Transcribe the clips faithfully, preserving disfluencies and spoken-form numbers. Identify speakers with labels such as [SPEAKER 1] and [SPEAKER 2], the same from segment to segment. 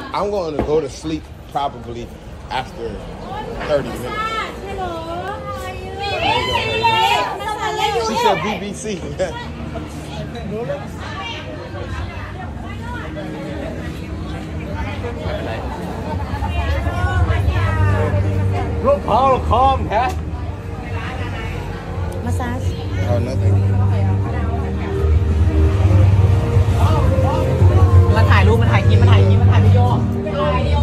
[SPEAKER 1] I'm going to go to sleep probably after thirty minutes. She said B B C.
[SPEAKER 2] Look, Paul, calm, huh?
[SPEAKER 3] Massage.
[SPEAKER 1] Oh, nothing.
[SPEAKER 4] มาถ่ายรูปมาถ่ายคลิปมาถ่ายคลิปมาถ่ายวิดีโอถ่ายวิดีโอ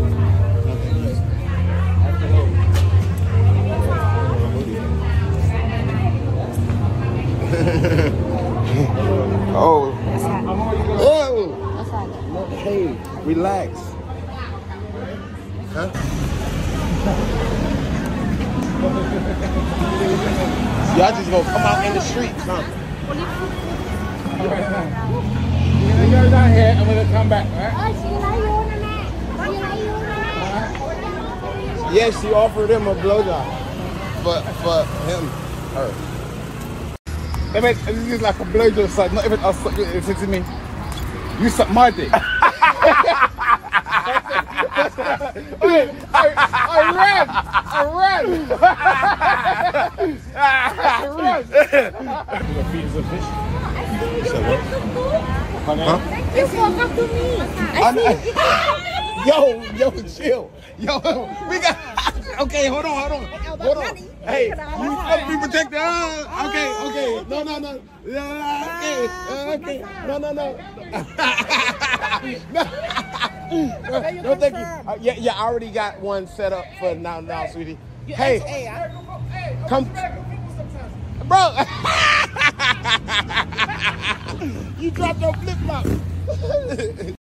[SPEAKER 1] Oh. Oh.
[SPEAKER 3] Massage.
[SPEAKER 1] Hey, relax. Huh? Y'all just gonna come out in the streets, huh?
[SPEAKER 2] You're not here, I'm gonna come back, right?
[SPEAKER 1] Yeah, she offered him a blowjob. For, for him, her.
[SPEAKER 2] If it, this is like a blowjob side, not even us, if it's me. You suck my dick. Hey, I, I ran! I ran! I ran! The feet is a fish.
[SPEAKER 1] You said what?
[SPEAKER 2] Huh?
[SPEAKER 3] You walk up to me. I see.
[SPEAKER 1] Yo, yo, chill. Yo, we got. Okay, hold on, hold on, hold on. Hey, you supposed to be protected. Uh, okay, okay. No, no, no. Uh, okay, uh, okay. No, no, no. no. No, thank you. Uh, yeah, yeah, I already got one set up for now, now, sweetie. Hey, come, bro. You dropped your flip flop.